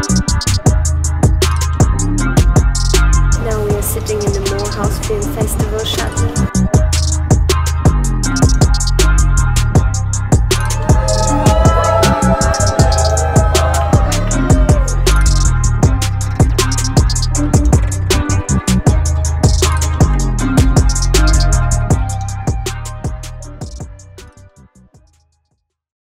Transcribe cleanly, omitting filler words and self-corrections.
Now we are sitting in the Morehouse Film Festival shuttle.